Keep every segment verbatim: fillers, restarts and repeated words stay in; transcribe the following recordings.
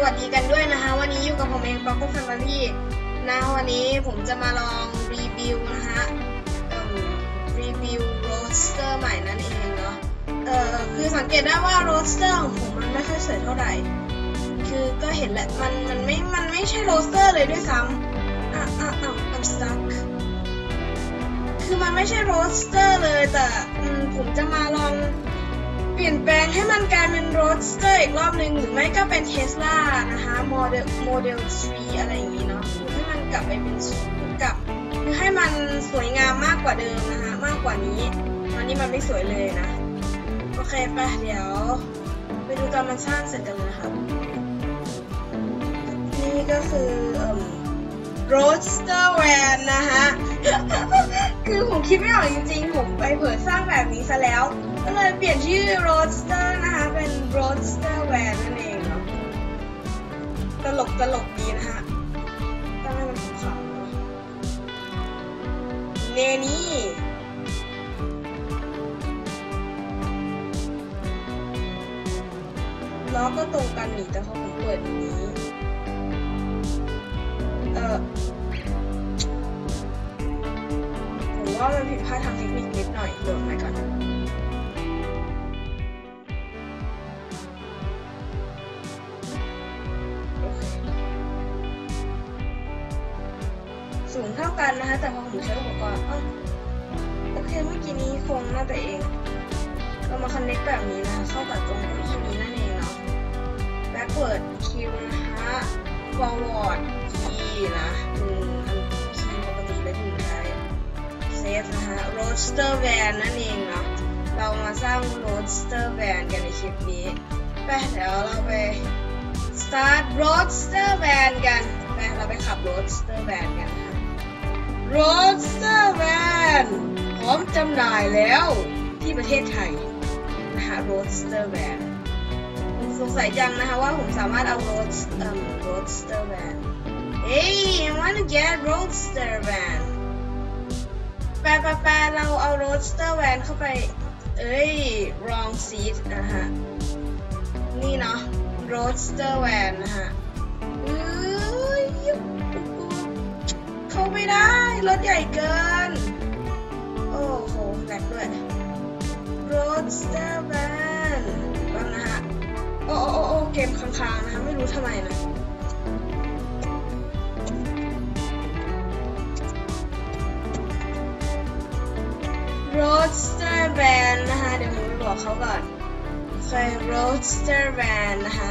วัสดีกันด้วยนะคะวันนี้อยู่กับผมเองป๊อกแฟมิลี่นะวันนี้ผมจะมาลองรีวิวนะคะรีวิวโรสเตอร์ใหม่นั่นเองเนาะเอ่อคือสังเกตได้ว่าโรสเตอร์ของผมมันไม่ค่อยสวยเท่าไหร่คือก็เห็นแหละมันมันไม่มันไม่ใช่โรสเตอร์เลยด้วยซ้ำอ่ะอ่ะอ่ะ I'm stuck คือมันไม่ใช่โรสเตอร์เลยแต่ผมจะมาลองเปลี่ยนแปลงให้มันกลายเป็นโรสเตอร์อีกรอบนึงหรือไม่ก็เป็นเทสลานะคะโมเดลโมเดลสามอะไรอย่างนี้เนาะคือให้มันกลับไปเป็นกลับคือให้มันสวยงามมากกว่าเดิมนะคะมากกว่านี้ตอนนี้มันไม่สวยเลยนะโอเคไปเดี๋ยวไปดูตอนมันสร้างเสร็จกันนะครับนี่ก็คือโรสเตอร์แวนนะคะคือผมคิดไม่ออกจริงๆผมไปเผยสร้างแบบนี้ซะแล้วก็เลยเปลี่ยนชื่อโรสเตอร์นะคะเป็นโรสเตอร์แวนนั่นเองเนาะตลกตลกดีนะคะตั้งให้มันขำๆเนนี่ล้อก็ตรงกันนี่แต่พอผมเปิดอย่างนี้เออผมว่ามันผิดพลาดทางเทคนิคนิดหน่อยโหลดใหม่ก่อนสูงเท่ากันนะคะแต่พอผมใช้อุปกรณ์โอเคเมื่อกี้นี้คงน่าจะเองเรามาคอนเนคแบบนี้นะคะเข้ากับตรงเก้าอี้นี้นั่นเองเนาะ backward คิวนะคะ forward คีย์นะอืมคีย์ปกติแล้วอยู่ใช้ save นะคะ roadster van นั่นเองเนาะเรามาสร้าง roadster van กันในคลิปนี้ไปเดี๋ยวเราไป start roadster van กันไปเราไปขับ roadster van กันนะคะ roadster van พร้อมจำหน่ายแล้วที่ประเทศไทยนะคะ roadster van สงสัยจังนะคะว่าผมสามารถเอา road เอ่อ roadster van Hey I wanna get roadster van แปะแปะแปะเราเอา roadster van เข้าไปเอ้ย wrong seat นะฮะนี่เนาะ roadster van นะฮะเอ้ยเข้าไม่ได้รถใหญ่เกินโอ้โหแหลกด้วย roadster van บ้างนะฮะโอ้โอ้โอ้เกมค้างๆนะคะไม่รู้ทำไมนะroadster van นะคะเดี๋ยวผมไปบอกเขาก่อนใคร roadster van นะคะ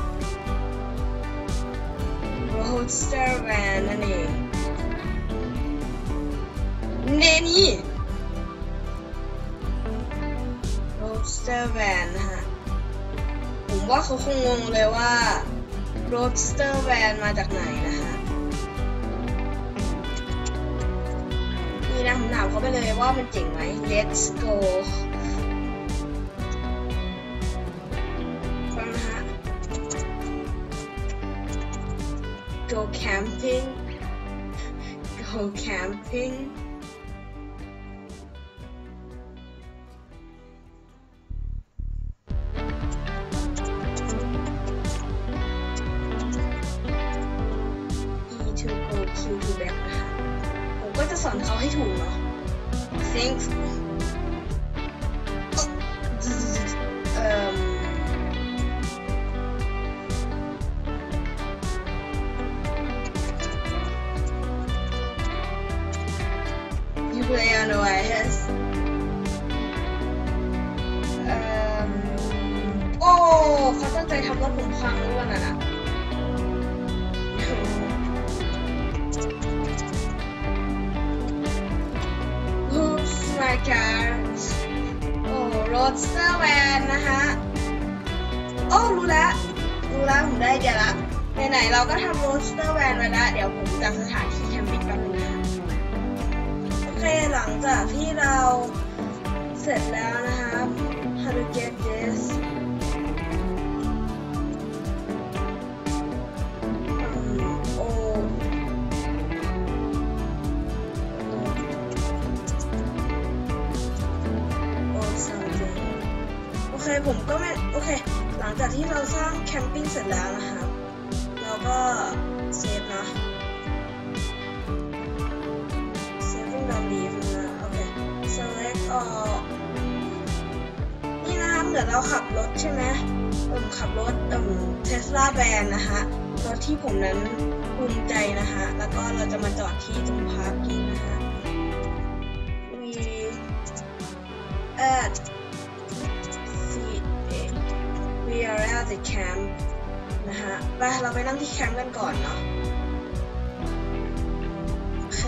roadster van นั่นเองเนนี่ roadster van นะคะผมว่าเขาคงงงเลยว่า roadster van มาจากไหนนะคะนี่นะผมถามเขาไปเลยว่ามันเจ๋งไหม let's go ฟังนะฮะ go camping go camping E to go Q to back นะคะผมก็จะสอนเขาให้ถูกเนาะ think เอ่อ you play on O S เอ่อโอ้เขาตั้งใจทำรถผมพังด้วยน่ะmy car โอ้ roadster van นะคะโอ้รู้แล้วรู้แล้วผมได้ไอเดียละไหนๆเราก็ทำ roadster van ไว้แล้วเดี๋ยวผมจะสถานที่แคมปิ้งกันเลยนะคะโอเคหลังจากที่เราเสร็จแล้วนะคะ how to get thisโอเคผมก็ไม่โอเคหลังจากที่เราสร้างแคมปิ้งเสร็จแล้วนะคะก็เซฟนะ saving the leaf นะโอเค select all นี่นะคะเหมือนเราขับรถใช่ไหมผมขับรถเอ่อ Tesla Van นะคะรถที่ผมนั้นภูมิใจนะคะแล้วก็เราจะมาจอดที่ตรง parking นะคะ we at we are at the camp นะคะไปเราไปนั่งที่แคมป์กันก่อนเนาะโอเค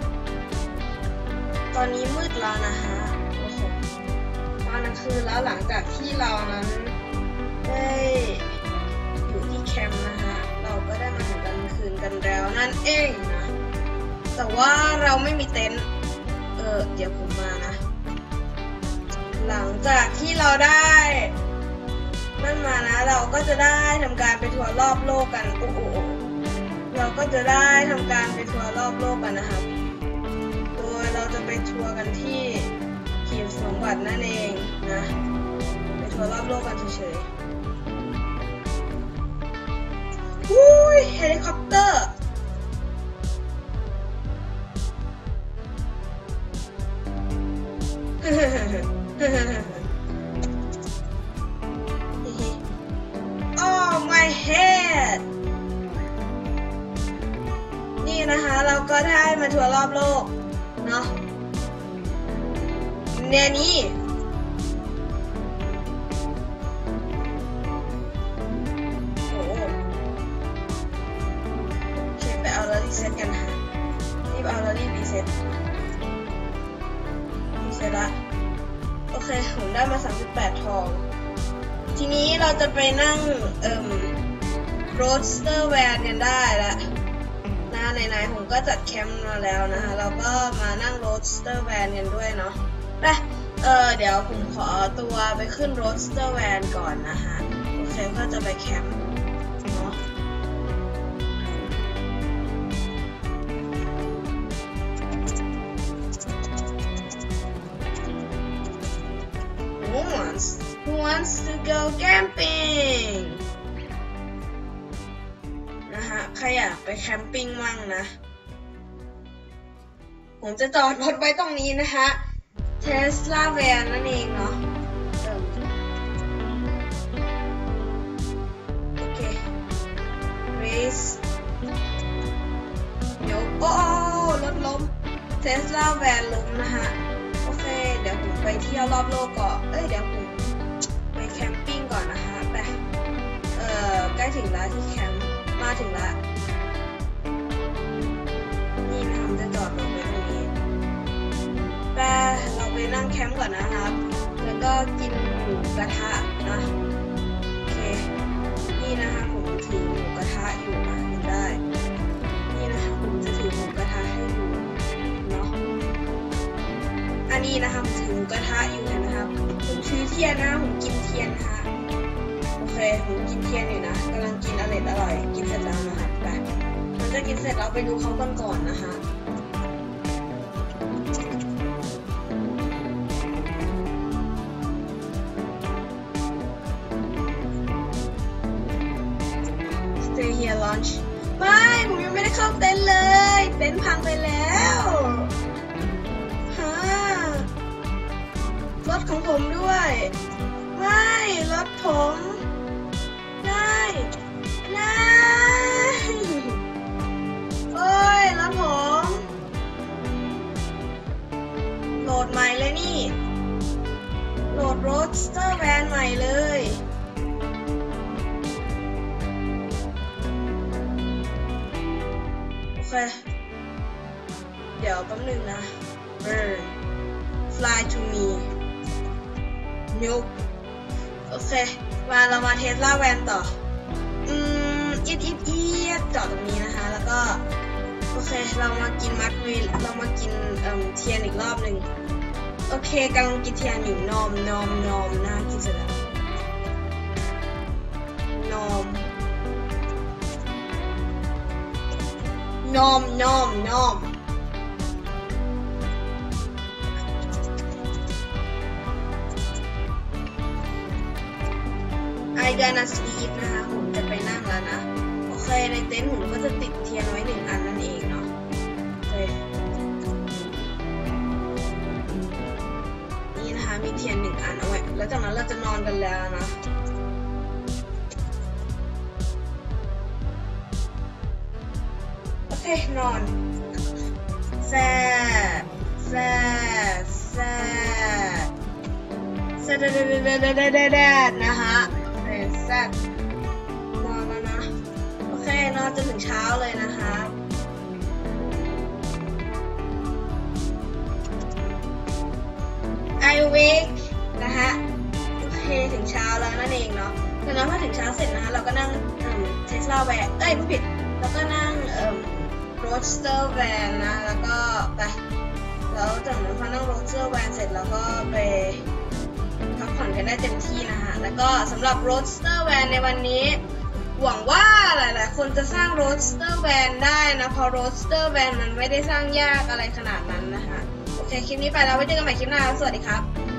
ตอนนี้มืดแล้วนะคะโอ้โหตอนกลางคืนแล้วหลังจากที่เรานั้นได้อยู่ที่แคมป์นะคะเราก็ได้มาถึงกลางคืนกันแล้วนั่นเองนะแต่ว่าเราไม่มีเต็นท์เออเดี๋ยวผมมานะหลังจากที่เราได้นั่นมานะเราก็จะได้ทำการไปทัวร์รอบโลกกันโอ้โหเราก็จะได้ทำการไปทัวร์รอบโลกกันนะครับโดยเราจะไปทัวร์กันที่หีบสมบัตินั่นเองนะไปทัวร์รอบโลกกันเฉยๆอุ้ยเฮลิคอปเตอร์เฮ้เฮ้เฮ้เฮ้เฮ้เฮ้Oh my head นี่นะคะเราก็ได้มาทัวร์รอบโลกเนาะเนี่ยนี่โอ้โอเคไปเอาแล้วรีเซ็ตกันค่ะรีบเอาแล้วรีบรีเซ็ตรีเซ็ตละโอเคผมได้มาสามสิบแปดทองทีนี้เราจะไปนั่งเอ่อโรดสเตอร์แวนกันได้แล้วนะไหนๆผมก็จัดแคมป์มาแล้วนะคะเราก็มานั่งโรดสเตอร์แวนกันด้วยเนาะไปเออเดี๋ยวผมขอตัวไปขึ้นโรดสเตอร์แวนก่อนนะคะโอเคก็จะไปแคมป์เนาะWho wants to go camping นะคะใครอยากไปแคมปิ้งมั่งนะผมจะจอดรถไว้ตรงนี้นะคะ Tesla Van นั่นเองเนาะโอเค race เดี๋ยวโอ้รถล้ม Tesla Van ล้มนะคะโอเคเดี๋ยวผมไปเที่ยวรอบโลกก่อนเอ้ยเดี๋ยวผมไปแคมปิ้งก่อนนะคะไปเอ่อใกล้ถึงแล้วที่แคมป์มาถึงแล้วนี่นะผมจะจอดรถไว้ตรงนี้ไปเราไปนั่งแคมป์ก่อนนะครับแล้วก็กินหมูกระทะนะโอเคนี่นะคะผมถือหมูกระทะอยู่นะเห็นได้นี่นะคะผมจะถือหมูกระทะให้ดูเนาะอันนี้นะคะผมถือหมูกระทะอยู่นะครับผมถือเทียนนะผมกินเทียนนะคะโอเคผมกินเทียนอยู่นะกำลังกินอร่อยอร่อยกินเสร็จแล้วนะคะไปมันจะกินเสร็จเราไปดูเขากันก่อนนะคะ Stay here lunch ไม่ผมยังไม่ได้เข้าเต็นท์เลยเต็นท์พังไปแล้วฮะรถของผมด้วยไม่รถผมได้ได้โอ้ยรถผมโหลดใหม่เลยนี่โหลดโรดสเตอร์แวนใหม่เลยโอเคเดี๋ยวแป๊บนึงนะ Burn Fly to me Nope โอเคมาเรามาเทสลาแวนต่ออืมเอียดเอียดเอียดจอดตรงนี้นะคะแล้วก็โอเคเรามากินมัดวิลเรามากินเอ่อเทียนอีกรอบหนึ่งโอเคกำลังกินเทียนอยู่นอมนอมนอมนะกินเสร็จแล้วนอมนอมนอมนอมI gonna sleep นะคะผมจะไปนั่งแล้วนะโอเคเคในเต็นท์ผมก็จะติดเทียนไว้หนึ่งอันนั่นเองเนาะโอเคนี่นะคะมีเทียนหนึ่งอันเอาไว้แล้วจากนั้นเราจะนอนกันแล้วนะโอเคนอนแซ่แซ่แซ่แซ่แซ่แซ่นะคะแซ่นอนแล้วนะโอเคนอนจนถึงเช้าเลยนะคะ I wake นะคะโอเคถึงเช้าแล้วนั่นเองเนาะจากนั้นพอถึงเช้าเสร็จนะคะเราก็นั่งเทสลาแวนเอ้ยผู้ผิดแล้วก็นั่งเอ่อโรดสเตอร์แวนนะแล้วก็ไปแล้วจากนั้นพอนั่งโรดสเตอร์แวนเสร็จแล้วก็ไปพักผ่อนกันได้เต็มที่นะคะแล้วก็สำหรับโรดสเตอร์แวนในวันนี้หวังว่าหลายๆคนจะสร้างโรดสเตอร์แวนได้นะเพราะโรดสเตอร์แวนมันไม่ได้สร้างยากอะไรขนาดนั้นนะคะโอเคคลิปนี้ไปแล้วไว้เจอกันใหม่คลิปหน้าสวัสดีครับ